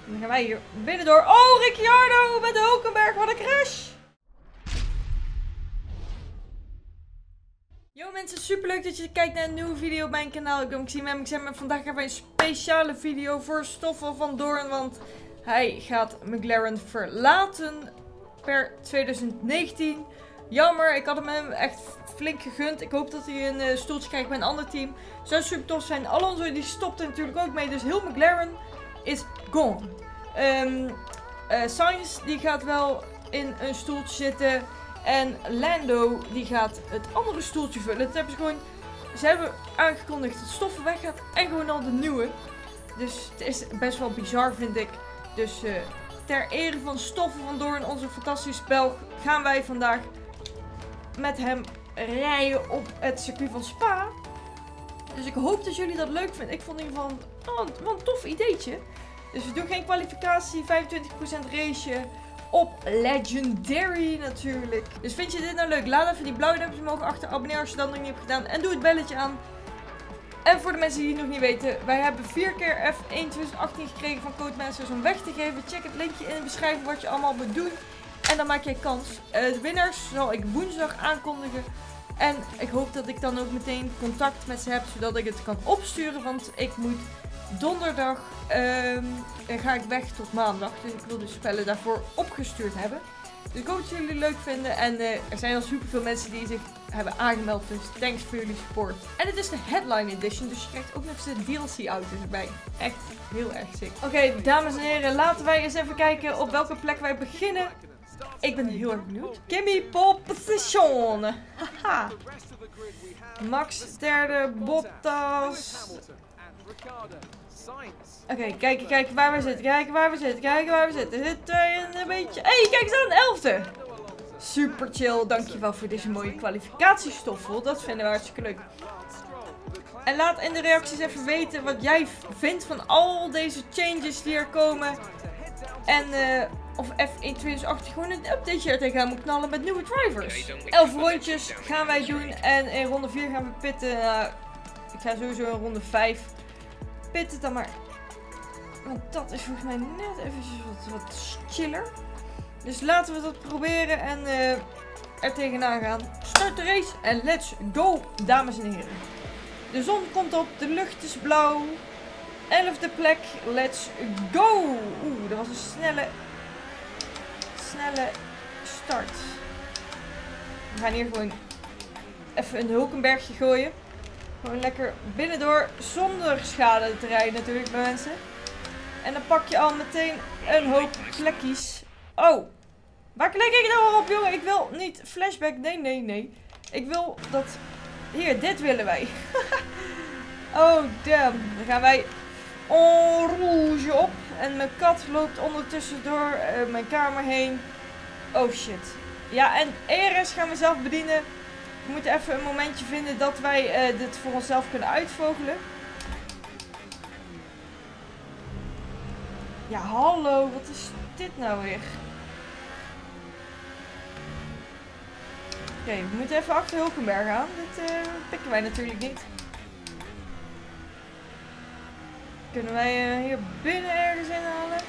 Dan gaan wij hier binnen door. Oh, Ricciardo met de Hulkenberg. Wat een crash. Yo mensen, super leuk dat je kijkt naar een nieuwe video op mijn kanaal. Ik ben Maxime en vandaag hebben we een speciale video voor Stoffel van Doorn. Want hij gaat McLaren verlaten per 2019. Jammer, ik had hem echt flink gegund. Ik hoop dat hij een stoeltje krijgt bij een ander team. Zou super tof zijn. Alonso die stopt er natuurlijk ook mee. Dus heel McLaren is gone. Sainz die gaat wel in een stoeltje zitten. En Lando die gaat het andere stoeltje vullen. Dat hebben ze hebben aangekondigd dat Stoffel weggaat en gewoon al de nieuwe. Dus het is best wel bizar, vind ik. Dus ter ere van Stoffel van Doorn, onze fantastische Belg, gaan wij vandaag met hem rijden op het circuit van Spa. Dus ik hoop dat jullie dat leuk vinden. Ik vond in ieder geval wel een tof ideetje. Dus we doen geen kwalificatie, 25% raceje. Op Legendary natuurlijk. Dus vind je dit nou leuk? Laat even die blauwe duimpjes omhoog achter. Abonneer als je dat nog niet hebt gedaan. En doe het belletje aan. En voor de mensen die het nog niet weten. Wij hebben 4 keer F1 2018 gekregen van Codemasters om weg te geven. Check het linkje in de beschrijving wat je allemaal moet doen. En dan maak jij kans. De winnaars zal ik woensdag aankondigen. En ik hoop dat ik dan ook meteen contact met ze heb. Zodat ik het kan opsturen. Want ik moet donderdag ga ik weg tot maandag. Dus ik wil de spellen daarvoor opgestuurd hebben. Dus ik hoop dat jullie het leuk vinden. En er zijn al superveel mensen die zich hebben aangemeld. Dus thanks voor jullie support. En het is de Headline Edition. Dus je krijgt ook nog eens de DLC-auto's erbij. Echt heel erg sick. Oké, dames en heren. Laten wij eens even kijken op welke plek wij beginnen. Ik ben heel erg benieuwd. Kimmy pole position. Haha. Max derde. Bottas. Oké, kijken waar we zitten. Kijken waar we zitten. Zitten een beetje. Hé, kijk eens aan, 11e. Super chill. Dankjewel voor deze mooie kwalificatiestoffel. Dat vinden we hartstikke leuk. En laat in de reacties even weten wat jij vindt van al deze changes die er komen. En of F1 2018 gewoon een updateje er tegenaan moet knallen met nieuwe drivers. 11 rondjes gaan wij doen. En in ronde 4 gaan we pitten. Ik ga sowieso in ronde 5 pitten dan maar. Want dat is volgens mij net eventjes wat chiller. Dus laten we dat proberen en er tegenaan gaan. Start de race en let's go, dames en heren. De zon komt op, de lucht is blauw. 11e plek, let's go. Oeh, dat was een snelle start. We gaan hier gewoon even een Hulkenbergje gooien. Gewoon lekker binnendoor zonder schade te rijden natuurlijk bij mensen. En dan pak je al meteen een hoop plekjes. Oh, waar klik ik nou op, jongen? Ik wil niet flashback. Nee. Ik wil dat... Hier, dit willen wij. Oh, damn. Dan gaan wij en rouge op. En mijn kat loopt ondertussen door mijn kamer heen. Oh, shit. Ja, en ERS gaan we zelf bedienen. We moeten even een momentje vinden dat wij dit voor onszelf kunnen uitvogelen. Ja, hallo, wat is dit nou weer? Oké, we moeten even achter Hulkenberg aan. Dit pikken wij natuurlijk niet. Kunnen wij hier binnen ergens inhalen?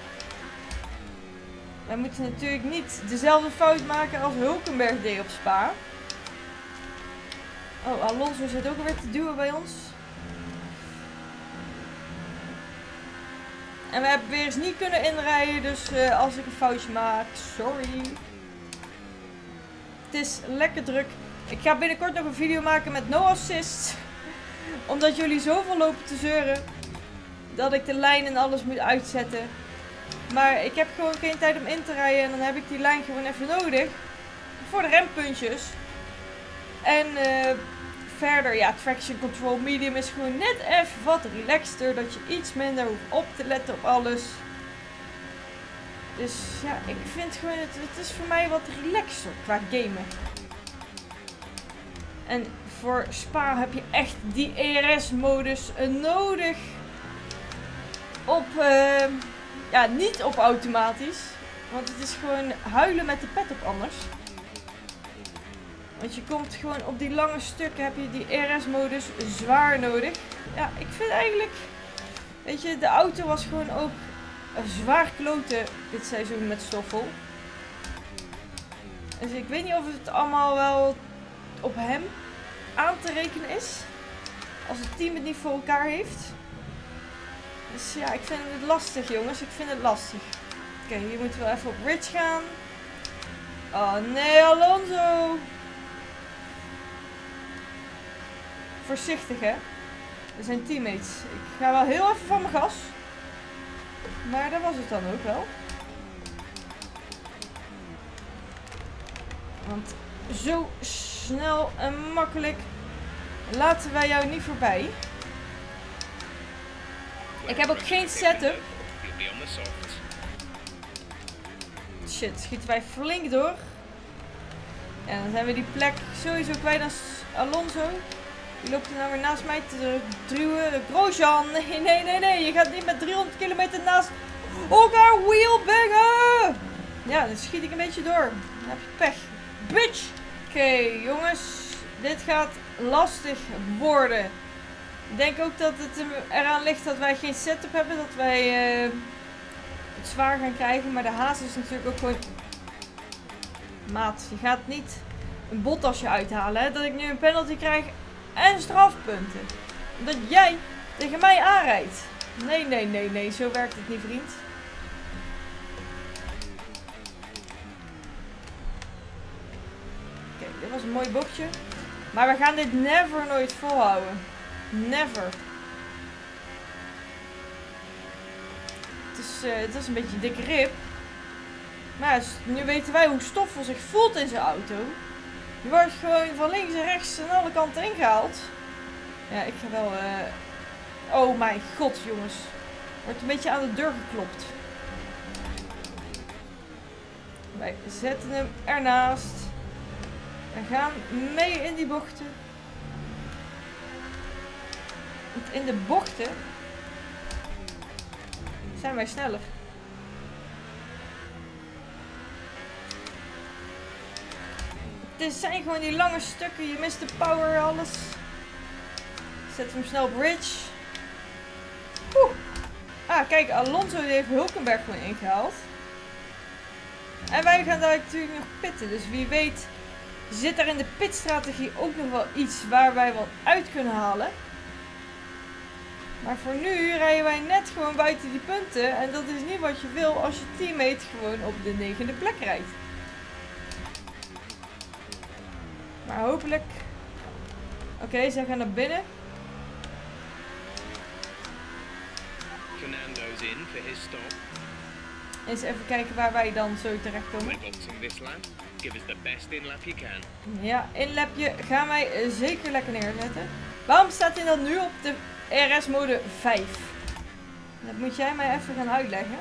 Wij moeten natuurlijk niet dezelfde fout maken als Hulkenberg deed op Spa. Oh, Alonso zit ook alweer te duwen bij ons. En we hebben weer eens niet kunnen inrijden, dus als ik een foutje maak, sorry. Het is lekker druk. Ik ga binnenkort nog een video maken met no assist. Omdat jullie zoveel lopen te zeuren. Dat ik de lijn en alles moet uitzetten. Maar ik heb gewoon geen tijd om in te rijden. En dan heb ik die lijn gewoon even nodig. Voor de rempuntjes. En verder, ja, traction control medium is gewoon net even wat relaxter. Dat je iets minder hoeft op te letten op alles. Dus ja, ik vind gewoon, het is voor mij wat relaxter qua gamen. En voor Spa heb je echt die ERS-modus nodig. Op, ja, niet op automatisch. Want het is gewoon huilen met de pet op anders. Want je komt gewoon op die lange stukken heb je die ERS-modus zwaar nodig. Ja, ik vind eigenlijk, weet je, de auto was gewoon ook zwaar kloten dit seizoen met Stoffel. Dus ik weet niet of het allemaal wel op hem aan te rekenen is. Als het team het niet voor elkaar heeft. Dus ja, ik vind het lastig jongens. Ik vind het lastig. Oké, hier moeten we even op Rich gaan. Oh nee, Alonso. Voorzichtig hè. We zijn teammates. Ik ga wel heel even van mijn gas. Maar dat was het dan ook wel. Want zo snel en makkelijk laten wij jou niet voorbij. Ik heb ook geen setup. Shit, schieten wij flink door. En dan zijn we die plek sowieso kwijt aan Alonso. Die loopt er nou weer naast mij te duwen. Grosjean, nee. Je gaat niet met 300 kilometer naast elkaar wheelbaggen. Ja, dan schiet ik een beetje door. Dan heb je pech. Bitch! Oké, jongens. Dit gaat lastig worden. Ik denk ook dat het eraan ligt dat wij geen setup hebben. Dat wij het zwaar gaan krijgen. Maar de haast is natuurlijk ook gewoon... Maat, je gaat niet een Bottasje uithalen. Hè? Dat ik nu een penalty krijg en strafpunten. Omdat jij tegen mij aanrijdt. Nee. Zo werkt het niet, vriend. Oké, dit was een mooi bochtje. Maar we gaan dit never nooit volhouden. Never. Het is een beetje een dikke rib. Maar nu weten wij hoe Stoffel zich voelt in zijn auto. Je wordt gewoon van links en rechts aan alle kanten ingehaald. Ja, ik ga wel... Oh mijn god, jongens. Wordt een beetje aan de deur geklopt. Wij zetten hem ernaast. We gaan mee in die bochten. Want in de bochten zijn wij sneller. Het zijn gewoon die lange stukken. Je mist de power, alles. Zet hem snel op Rich. Ah, kijk, Alonso die heeft Hulkenberg gewoon ingehaald. En wij gaan daar natuurlijk nog pitten. Dus wie weet zit er in de pitstrategie ook nog wel iets waar wij wat uit kunnen halen. Maar voor nu rijden wij net gewoon buiten die punten. En dat is niet wat je wil als je teammate gewoon op de 9e plek rijdt. Maar hopelijk... Oké, zij gaan naar binnen. Fernando's in for his stop. Eens even kijken waar wij dan zo terechtkomen. Ja, inlapje gaan wij zeker lekker neerzetten. Waarom staat hij dan nu op de RS-mode 5? Dat moet jij mij even gaan uitleggen.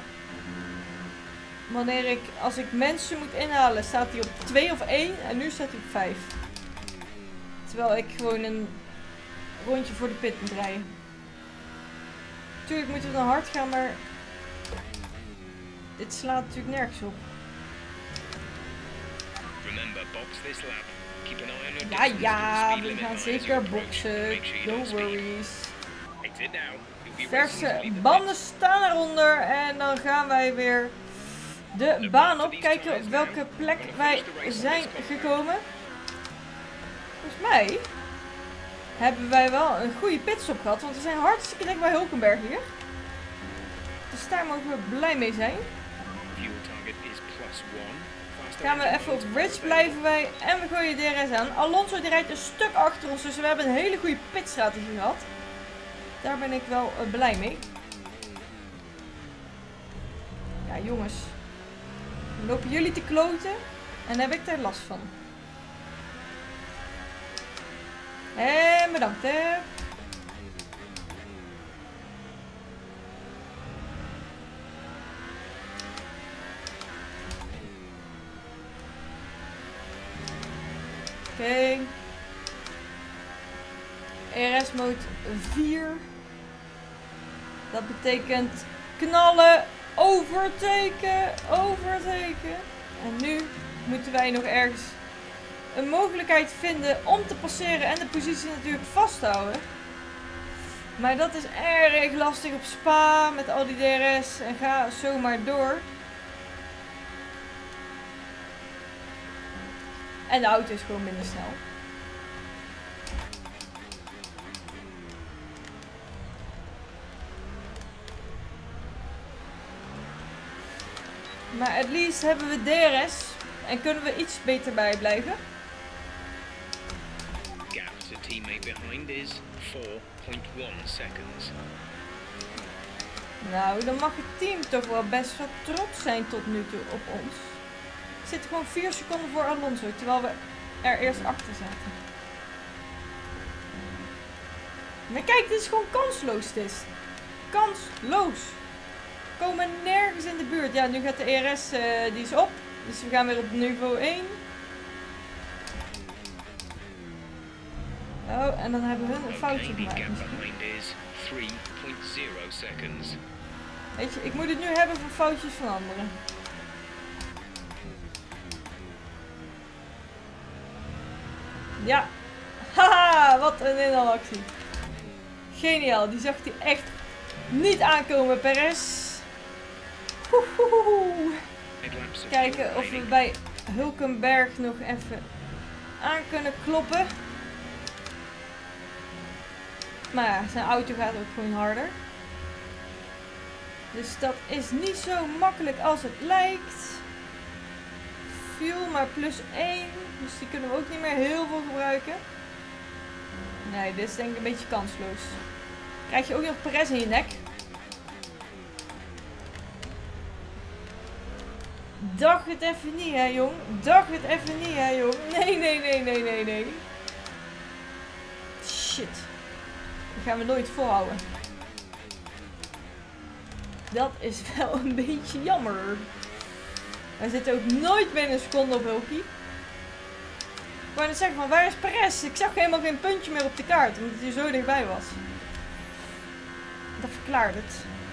Als ik mensen moet inhalen, staat hij op 2 of 1 en nu staat hij op 5. Terwijl ik gewoon een rondje voor de pit moet rijden. Tuurlijk moeten we dan hard gaan, maar dit slaat natuurlijk nergens op. Ja, we gaan zeker boksen. No worries. Verse banden staan eronder en dan gaan wij weer de baan op. Kijken op welke plek wij zijn gekomen. Volgens mij hebben wij wel een goede pitstop gehad, want we zijn hartstikke dik bij Hulkenberg hier. Dus daar mogen we blij mee zijn. Gaan we even op Rich blijven wij en we gooien DRS aan. Alonso die rijdt een stuk achter ons, dus we hebben een hele goede pitstrategie gehad. Daar ben ik wel blij mee. Ja jongens, dan lopen jullie te kloten en dan heb ik er last van. En bedankt hè. Oké. RS mode 4. Dat betekent knallen, overteken. En nu moeten wij nog ergens een mogelijkheid vinden om te passeren en de positie natuurlijk vasthouden. Maar dat is erg lastig op Spa met al die DRS en ga zomaar door. En de auto is gewoon minder snel. Maar at least hebben we DRS en kunnen we iets beter bij blijven. Gap to teammate behind is 4.1 seconds. Nou, dan mag het team toch wel best wel trots zijn tot nu toe op ons. We zitten gewoon 4 seconden voor Alonso, terwijl we er eerst achter zaten. Maar kijk, dit is gewoon kansloos dit. Kansloos. We komen nergens in de buurt. Ja, nu gaat de ERS, die is op. Dus we gaan weer op niveau 1. Oh, en dan hebben we een foutje gemaakt. Weet je, ik moet het nu hebben voor foutjes van anderen. Ja. Haha, wat een inhaalactie. Geniaal, die zag hij echt niet aankomen, Perez. Kijken of we bij Hulkenberg nog even aan kunnen kloppen. Maar ja, zijn auto gaat ook gewoon harder. Dus dat is niet zo makkelijk als het lijkt. Fuel maar plus 1. Dus die kunnen we ook niet meer heel veel gebruiken. Nee, dit is denk ik een beetje kansloos. Krijg je ook nog Perez in je nek. Dag het even niet, hè, jong. Dag het even niet, hè, jong. Nee. Shit. Dat gaan we nooit volhouden. Dat is wel een beetje jammer. Wij zitten ook nooit binnen een seconde op Hulkie. Ik wou net zeggen, van waar is Perez? Ik zag helemaal geen puntje meer op de kaart, omdat hij zo dichtbij was. Dat verklaart het.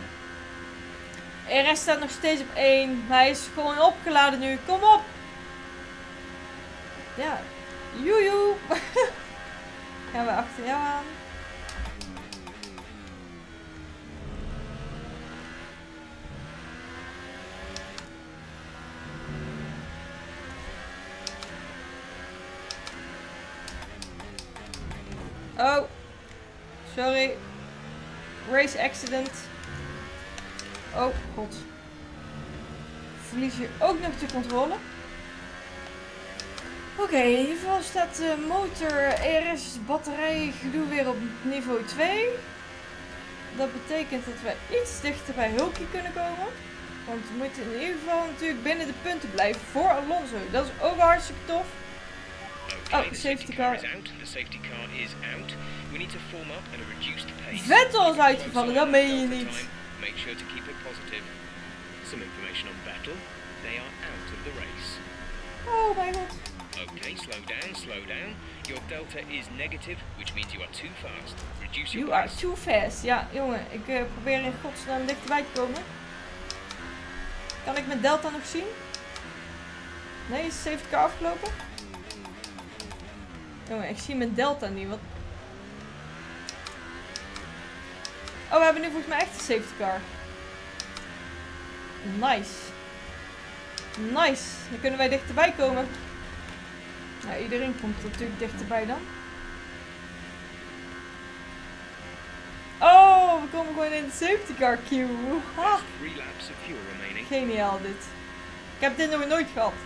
RS staat nog steeds op 1. Hij is gewoon opgeladen nu. Kom op! Ja. Joejoe! Gaan we achter jou aan. Oh. Sorry. Race accident. Oh god. Verlies je ook nog de controle. Oké, in ieder geval staat de motor ERS batterij gedoe weer op niveau 2. Dat betekent dat we iets dichter bij Hulkie kunnen komen. Want we moeten in ieder geval natuurlijk binnen de punten blijven voor Alonso. Dat is ook hartstikke tof. Oh, safety car. Vettel is uitgevallen, dat meen je niet. Make sure to keep it positive. Some information on Vettel. They are out of the race. Oh mijn god. Okay, slow down. Your delta is negative, which means you are too fast. Reduce your You are too fast. Ja, jongen, ik probeer in godsnaam dichterbij te komen. Kan ik mijn delta nog zien? Nee, is de safety car afgelopen? Jongen, ik zie mijn delta niet. Wat? Oh, we hebben nu volgens mij echt een safety car. Nice. Nice. Dan kunnen wij dichterbij komen. Nou, iedereen komt natuurlijk dichterbij dan. Oh, we komen gewoon in de safety car queue. Ha. Geniaal dit. Ik heb dit nog nooit gehad.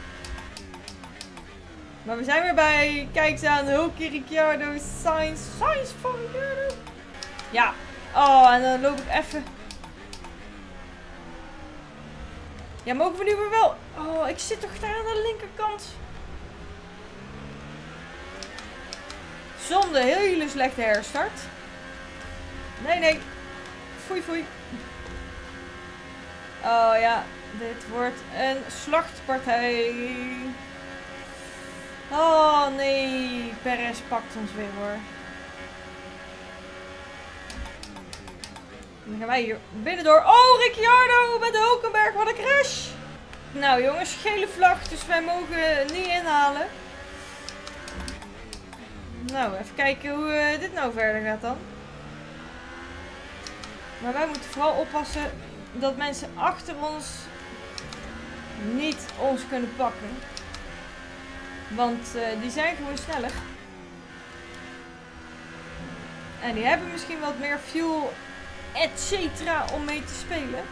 Maar we zijn weer bij. Kijk eens aan. Hulkie, Ricciardo, Sainz. Sainz van Ricciardo. Ja. Oh, en dan loop ik even. Ja, mogen we nu weer wel? Oh, ik zit toch daar aan de linkerkant. Zonde, hele slechte herstart. Nee. Foei. Oh ja, dit wordt een slachtpartij. Oh nee, Perez pakt ons weer hoor. Dan gaan wij hier binnendoor. Oh, Ricciardo met Hulkenberg, wat een crash. Nou jongens, gele vlag, dus wij mogen niet inhalen. Nou, even kijken hoe dit nou verder gaat dan. Maar wij moeten vooral oppassen dat mensen achter ons niet ons kunnen pakken. Want die zijn gewoon sneller. En die hebben misschien wat meer fuel, etc. om mee te spelen.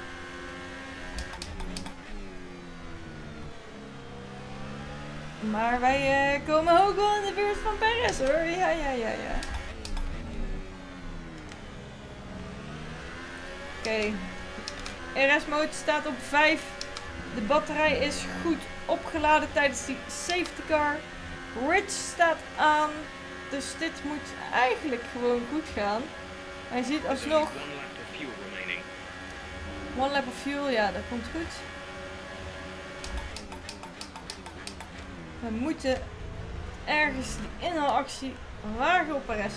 Maar wij komen ook wel in de buurt van Perez hoor. Ja. Oké. RS-mode staat op 5. De batterij is goed opgeladen tijdens die safety car. Rich staat aan. Dus dit moet eigenlijk gewoon goed gaan. Hij ziet alsnog... One lap of fuel, ja, dat komt goed. We moeten ergens die inhaalactie wagen op Perez.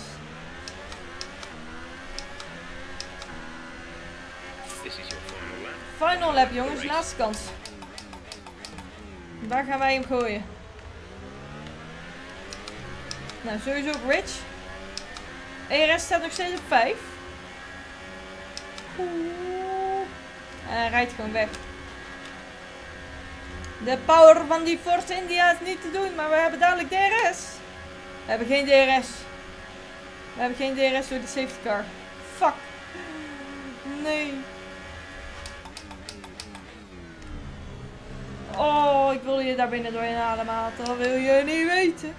Final lap jongens, laatste kans. Waar gaan wij hem gooien? Nou, sowieso op Rich. ERS staat nog steeds op 5. Hij rijdt gewoon weg. De power van die Force India is niet te doen, maar we hebben dadelijk DRS. We hebben geen DRS. We hebben geen DRS door de safety car. Fuck. Nee. Oh, ik wil je daar binnen doorheen halen, maat. Dat wil je niet weten.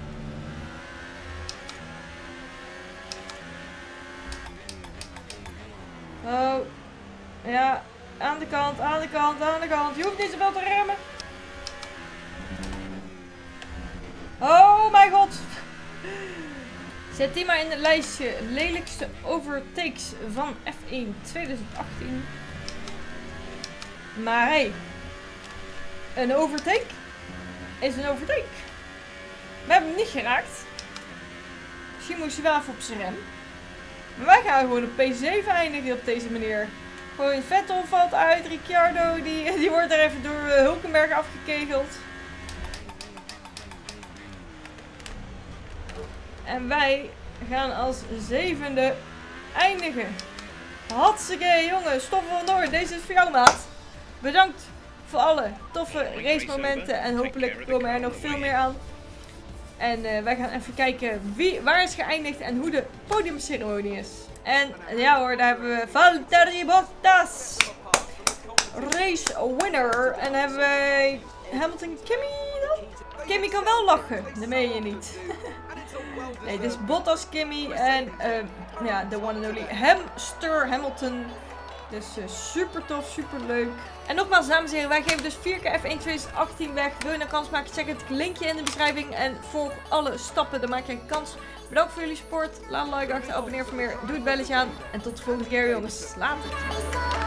Oh. Ja. Aan de kant, aan de kant, aan de kant. Je hoeft niet zoveel te remmen. Oh mijn god. Zet die maar in het lijstje lelijkste overtakes van F1 2018. Maar hey. Een overtake is een overtake. We hebben hem niet geraakt. Misschien moest hij wel even op zijn rem. Maar wij gaan gewoon op P7 eindigen op deze manier. Gewoon Vettel valt uit. Ricciardo die wordt er even door Hulkenberg afgekegeld. En wij gaan als 7e eindigen. Hartstikke jongens, stoffen vandoor. Deze is voor jou maat. Bedankt voor alle toffe racemomenten. En hopelijk komen er nog veel meer aan. En wij gaan even kijken waar is geëindigd en hoe de podiumceremonie is. En ja hoor, daar hebben we Valtteri Bottas. Race winner. En hebben we Hamilton Kimi dan? Kimi kan wel lachen, dat meen je niet. Nee, dit is Bottas, Kimi en ja, de one and only Hamster Hamilton. Dus super tof, super leuk. En nogmaals, dames en heren, wij geven dus 4 keer F1 2018 weg. Wil je een kans maken? Check het linkje in de beschrijving en volg alle stappen. Dan maak je een kans. Bedankt voor jullie support. Laat een like achter, abonneer voor meer. Doe het belletje aan. En tot de volgende keer jongens. Later.